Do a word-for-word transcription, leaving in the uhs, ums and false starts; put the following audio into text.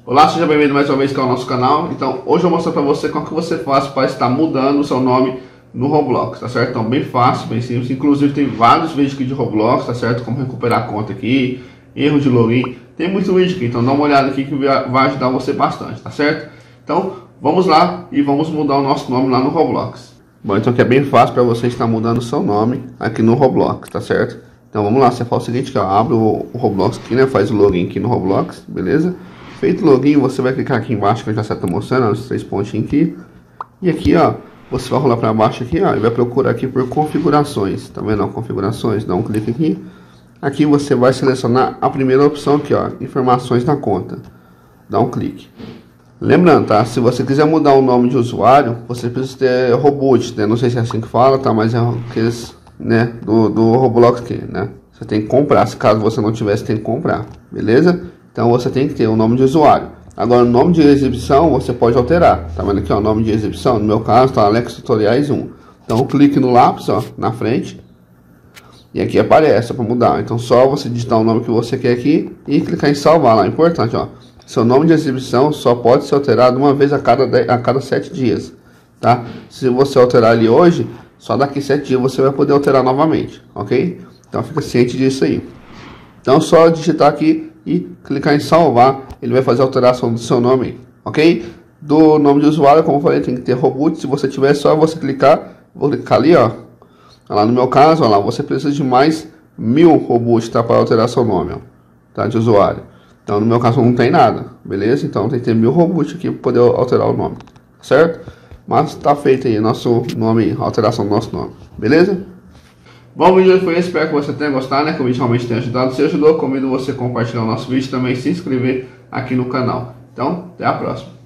Olá, seja bem-vindo mais uma vez ao nosso canal. Então, hoje eu vou mostrar para você como que você faz para estar mudando o seu nome no Roblox, tá certo? Então, bem fácil, bem simples. Inclusive, tem vários vídeos aqui de Roblox, tá certo? Como recuperar a conta aqui, erro de login. Tem muito vídeo aqui, então dá uma olhada aqui que vai ajudar você bastante, tá certo? Então, vamos lá e vamos mudar o nosso nome lá no Roblox. Bom, então aqui é bem fácil para você estar mudando o seu nome aqui no Roblox, tá certo? Então, vamos lá. Você faz o seguinte, ó, abre o Roblox aqui, né? Faz o login aqui no Roblox, beleza? Feito o login, você vai clicar aqui embaixo que eu já estou mostrando, os três pontinhos aqui. E aqui, ó, você vai rolar para baixo aqui, ó, e vai procurar aqui por configurações. Tá vendo? Ó, configurações, dá um clique aqui. Aqui você vai selecionar a primeira opção aqui, ó, informações da conta. Dá um clique. Lembrando, tá? Se você quiser mudar o nome de usuário, você precisa ter Reboot, né? Não sei se é assim que fala, tá? Mas é aqueles, né, do, do Roblox aqui, né? Você tem que comprar, se caso você não tivesse, tem que comprar, beleza? Então você tem que ter o nome de usuário. Agora o nome de exibição você pode alterar. Tá vendo aqui, ó, o nome de exibição? No meu caso tá Alex Tutoriais um. Então clique no lápis, ó, na frente. E aqui aparece para mudar. Então só você digitar o nome que você quer aqui e clicar em salvar lá. Importante, ó. Seu nome de exibição só pode ser alterado uma vez a cada, dez, a cada sete dias. Tá? Se você alterar ali hoje, só daqui sete dias você vai poder alterar novamente. Ok? Então fica ciente disso aí. Então só digitar aqui e clicar em salvar, ele vai fazer a alteração do seu nome, ok? Do nome de usuário, como eu falei, tem que ter Reboot. Se você tiver, só você clicar, vou clicar ali, ó. Lá no meu caso, ó, lá, você precisa de mais mil Reboot, tá, para alterar seu nome, ó, tá, de usuário. Então no meu caso não tem nada, beleza? Então tem que ter mil Reboot aqui para poder alterar o nome, certo? Mas tá feito aí nosso nome, alteração do nosso nome, beleza? Bom, o vídeo foi esse, espero que você tenha gostado, né? Que o vídeo realmente tenha ajudado. Se ajudou, convido você a compartilhar o nosso vídeo e também se inscrever aqui no canal. Então, até a próxima.